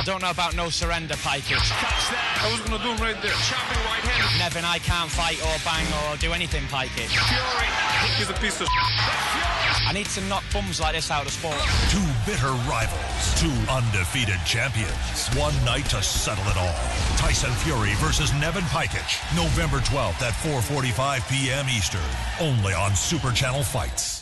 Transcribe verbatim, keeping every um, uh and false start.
don't know about no surrender, Pajkic. Catch that. I was going to do him right there. Chopping right hand. Neven, I can't fight or bang or do anything, Pajkic. Fury. He's a piece of I need to knock bums like this out of sport. Two bitter rivals, two undefeated champions. One night to settle it all. Tyson Fury versus NEVEN PAJKIC. November twelfth at four forty-five p m Eastern. Only on Super Channel Fights.